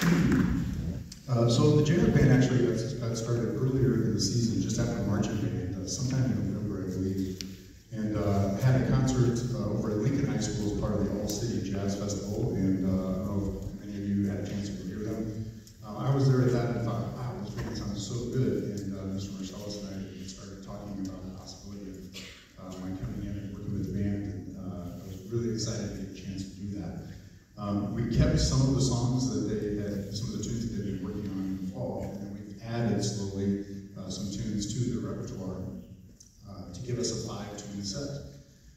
So the jazz band actually got started earlier in the season, just after marching band, sometime in November, I believe, and had a concert over at Lincoln High School as part of the All-City Jazz Festival, and I don't know if many of you had a chance to hear them. I was there at that and thought, wow, this band sounds so good, and Mr. Marcellus and I started talking about the possibility of my coming in and working with the band, and I was really excited to get a chance to do that. We kept some of the songs that they had, some of the tunes that they've been working on in the fall, and then we've added slowly some tunes to the repertoire to give us a 5-tune set.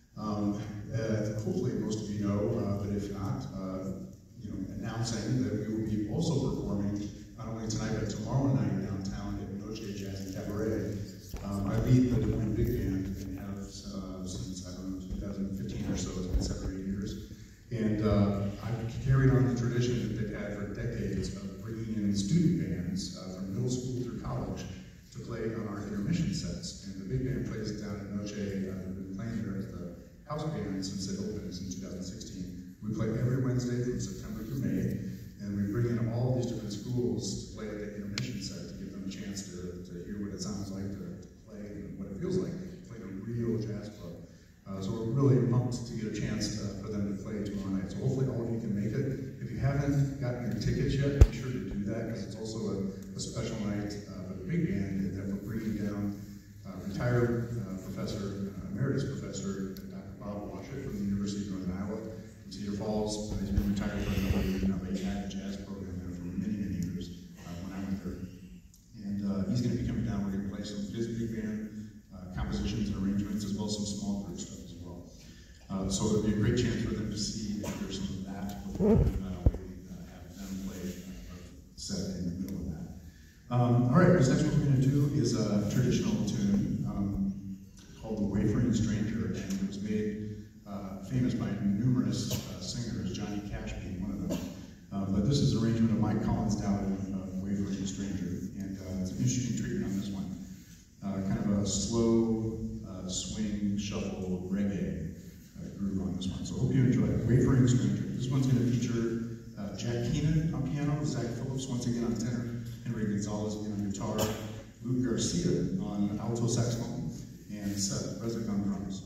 Hopefully most of you know, but if not, announcing that we will be also performing not only tonight but tomorrow night downtown at Noche Jazz and Cabaret. I lead the Des Moines Big Band and have since, I don't know, 2015 or so. It's been 7 or 8 years. And I've carried on the tradition that they've had for decades of bringing in student bands from middle school through college to play on our intermission sets. And the big band plays down at Noche. We've been playing there as the house band since it opened in 2016. We play every Wednesday from September through May, and we bring in all these different schools to play at the intermission set to give them a chance to hear what it sounds like to play and what it feels like to play in a real jazz club. So we're really pumped to get a chance for them to play tomorrow night. So hopefully all of you can make it. If you haven't gotten your tickets yet, be sure to do that, because it's also a special night for the big band that we're bringing down retired emeritus professor, Dr. Bob Washut from the University of Northern Iowa in Cedar Falls. He's been retired for a number of years now, but he had a jazz program there for many, many years when I went there. And he's going to be coming down. We're going to play some of his big band compositions and arrangements, as well as some small group stuff as well. So it'll be a great chance for them to see and hear some of that before we have them play a set in the middle of that. All right, this next one we're going to do is a traditional tune called The Wayfaring Stranger, and it was made famous by numerous singers, Johnny Cash being one of them. But this is an arrangement of Mike Collins Dowden of Wayfaring Stranger, and it's an interesting treatment on this one. Kind of a slow swing, shuffle, reggae groove on this one. So I hope you enjoy it. Wayfaring Stranger. This one's going to feature Jack Keenan on piano, Zach Phillips once again on tenor, Henry Gonzalez again on guitar, Luke Garcia on alto saxophone, and Seth Resnick on drums.